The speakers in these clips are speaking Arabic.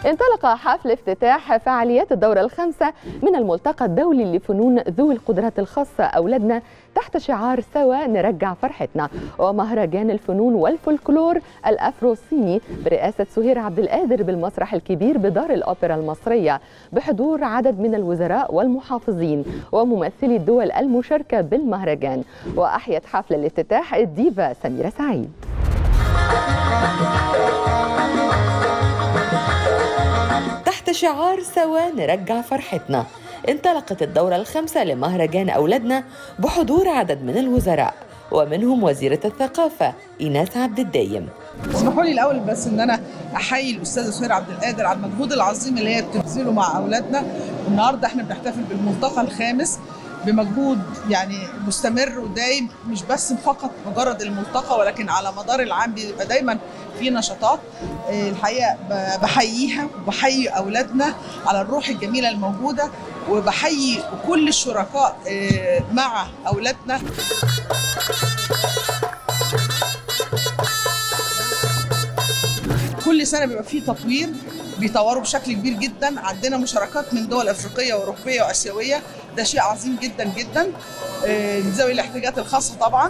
انطلق حفل افتتاح فعاليات الدورة الخامسة من الملتقى الدولي لفنون ذوي القدرات الخاصة أولادنا تحت شعار سوا نرجع فرحتنا، ومهرجان الفنون والفولكلور الأفروصيني برئاسة سهير عبد القادر بالمسرح الكبير بدار الأوبرا المصرية بحضور عدد من الوزراء والمحافظين وممثلي الدول المشاركة بالمهرجان. وأحيت حفل الافتتاح الديفا سميرة سعيد. تحت شعار سوا نرجع فرحتنا انطلقت الدورة الخامسة لمهرجان أولادنا بحضور عدد من الوزراء ومنهم وزيرة الثقافة إيناس عبد الدايم. اسمحوا لي الأول بس إن أنا أحيي الأستاذة سهير عبد القادر على المجهود العظيم اللي هي بتبذله مع أولادنا. النهارده إحنا بنحتفل بالملتقى الخامس بمجهود يعني مستمر ودايم، مش بس فقط مجرد الملتقى ولكن على مدار العام بيبقى دايما في نشاطات. الحقيقه بحييها وبحيي اولادنا على الروح الجميله الموجوده، وبحيي كل الشركاء مع اولادنا. كل سنه بيبقى فيه تطوير، بيطوروا بشكل كبير جدا. عندنا مشاركات من دول افريقيه واوروبيه واسيويه، ده شيء عظيم جدا جدا. ذوي الاحتياجات الخاصه طبعا.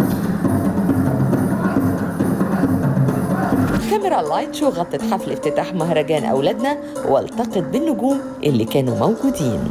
كاميرا لايت شو غطت حفل افتتاح مهرجان أولادنا والتقت بالنجوم اللي كانوا موجودين.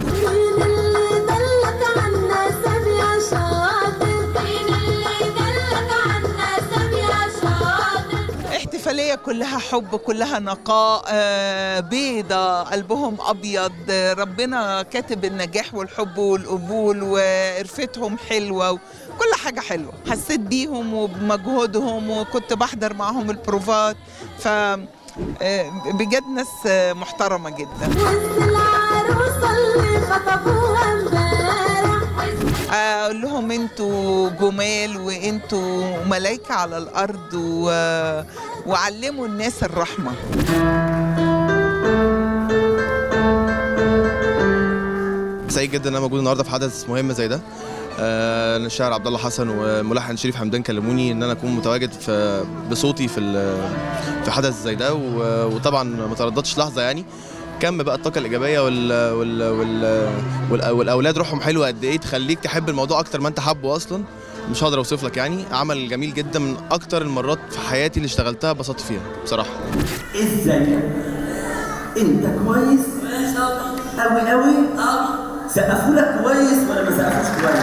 احتفالية كلها حب، كلها نقاء، بيضة قلبهم أبيض، ربنا كاتب النجاح والحب والقبول، وقرفتهم حلوة، كل حاجة حلوة. حسيت بيهم وبمجهودهم وكنت بحضر معهم البروفات، بجد ناس محترمة جدا. أقول لهم انتوا جمال وانتوا ملايكة على الأرض، وعلموا الناس الرحمة. سعيد جدا ان انا موجود النهارده في حدث مهم زي ده. الشاعر عبد الله حسن وملحن شريف حمدان كلموني ان انا اكون متواجد بصوتي في حدث زي ده، وطبعا ما ترددتش لحظه. يعني كم بقى الطاقه الايجابيه والاولاد روحهم حلوه قد ايه تخليك تحب الموضوع اكتر ما انت حابه اصلا. مش هقدر اوصف لك. يعني عمل جميل جدا، من اكتر المرات في حياتي اللي اشتغلتها بسطت فيها بصراحه. ازيك؟ انت كويس؟ قوي قوي؟ سقفوا لك كويس ولا ما سقفوش كويس؟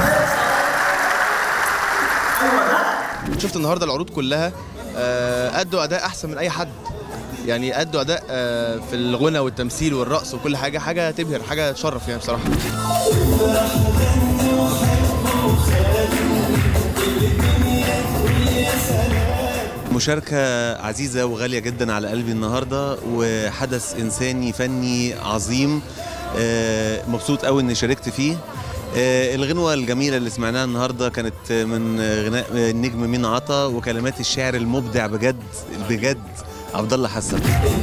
ايوه بقى. شفت النهارده العروض كلها ادوا اداء احسن من اي حد. يعني ادوا اداء في الغنى والتمثيل والرقص وكل حاجه تبهر، حاجه تشرف يعني بصراحه. مشاركة عزيزة وغالية جدا على قلبي النهاردة، وحدث إنساني فني عظيم. مبسوط قوي إني شاركت فيه. الغنوة الجميلة اللي سمعناها النهاردة كانت من غناء النجم مين عطا، وكلمات الشاعر المبدع بجد بجد عبد الله حسن.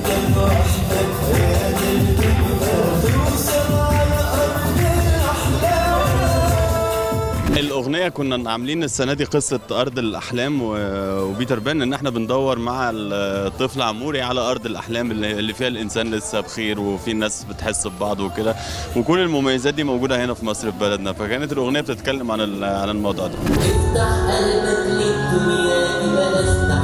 الأغنية كنا عاملين السنة دي قصة أرض الأحلام وبيتر بان، إن احنا بندور مع الطفل عموري على أرض الأحلام اللي فيها الإنسان لسه بخير وفي الناس بتحس ببعض وكده، وكل المميزات دي موجودة هنا في مصر في بلدنا. فكانت الأغنية بتتكلم عن الموضوع ده.